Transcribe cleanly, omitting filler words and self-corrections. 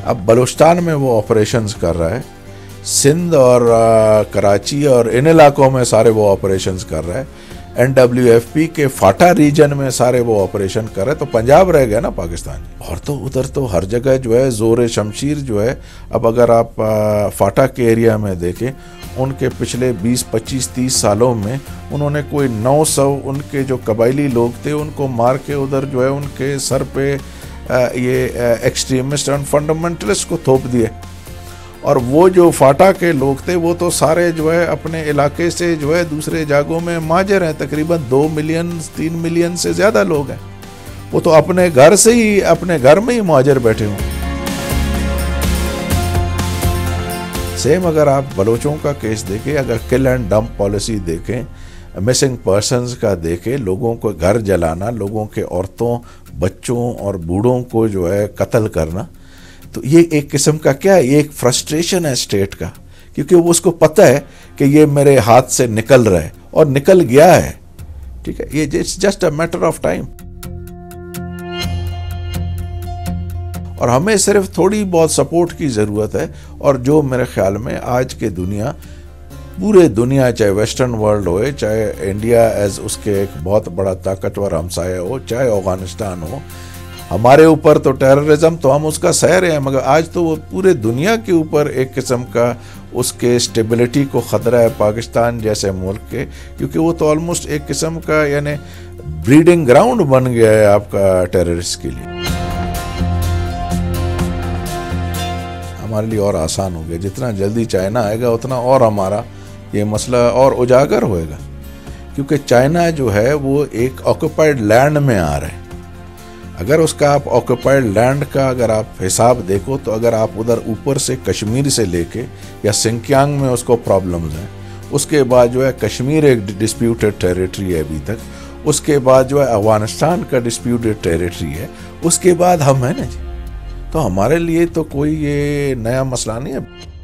اب بلوچستان میں وہ آپریشنز کر رہا ہے، سندھ اور کراچی اور ان علاقوں میں سارے وہ آپریشنز کر رہا ہے، NWFP کے فاٹا ریجن میں سارے وہ آپریشن کر رہے، تو پنجاب رہ گیا نا پاکستان، اور تو ادھر تو ہر جگہ جو ہے زور شمشیر جو ہے. اب اگر آپ فاٹا کے ایریا میں دیکھیں، ان کے پچھلے 20 25 30 سالوں میں انہوں نے کوئی 900 ان کے جو قبائلی لوگ تھے ان کو مار کے ادھر جو ہے ان کے سر پہ یہ ایکسٹریمسٹ اور فنڈامنٹلسٹ کو تھوپ دیے. اور وہ جو فاٹا کے لوگ تھے وہ تو سارے جو ہے اپنے علاقے سے جو ہے دوسرے جگہوں میں مہاجر ہیں، تقریباً 2 ملین 3 ملین سے زیادہ لوگ ہیں. وہ تو اپنے گھر سے ہی اپنے گھر میں ہی مہاجر بیٹھے ہوں. سیم اگر آپ بلوچوں کا کیس دیکھیں، اگر کل اینڈ ڈمپ پالیسی دیکھیں، مسنگ پرسنز کا دیکھیں، لوگوں کو گھر جلانا، لوگوں کے عورتوں بچوں اور بوڑھوں کو جو ہے قتل کرنا، تو یہ ایک قسم کا کیا ہے، یہ ایک فرسٹریشن ہے اسٹیٹ کا، کیونکہ وہ اس کو پتہ ہے کہ یہ میرے ہاتھ سے نکل رہا ہے اور نکل گیا ہے. ٹھیک ہے، یہ just a matter of time. اور ہمیں صرف تھوڑی بہت سپورٹ کی ضرورت ہے. اور جو میرے خیال میں آج کے دنیا، پورے دنیا، چاہے ویسٹرن ورلڈ ہوئے، چاہے انڈیا ایز اس کے ایک بہت بڑا طاقتور ہمسایہ ہو، چاہے افغانستان ہو، ہمارے اوپر تو ٹیررزم تو ہم اس کا سہ رہے ہیں، مگر آج تو وہ پورے دنیا کے اوپر ایک قسم کا اس کے اسٹیبلٹی کو خطرہ ہے پاکستان جیسے ملک کے، کیونکہ وہ تو آلموسٹ ایک قسم کا یعنی بریڈنگ گراؤنڈ بن گیا ہے آپ کا ٹیررسٹ کے لیے. ہمارے لیے اور آسان ہو گیا، جتنا جلدی چائنا آئے گا اتنا اور ہمارا یہ مسئلہ اور اجاگر ہوئے گا، کیونکہ چائنا جو ہے وہ ایک آکوپائڈ لینڈ میں آ رہا ہے. اگر اس کا آپ آکوپائڈ لینڈ کا اگر آپ حساب دیکھو تو اگر آپ ادھر اوپر سے کشمیر سے لے کے یا سنکیانگ میں اس کو پرابلمز ہیں، اس کے بعد جو ہے کشمیر ایک ڈسپیوٹڈ ٹیریٹری ہے ابھی تک، اس کے بعد جو ہے افغانستان کا ڈسپیوٹڈ ٹیریٹری ہے، اس کے بعد ہم ہیں نا جی. تو ہمارے لیے تو کوئی یہ نیا مسئلہ نہیں ہے.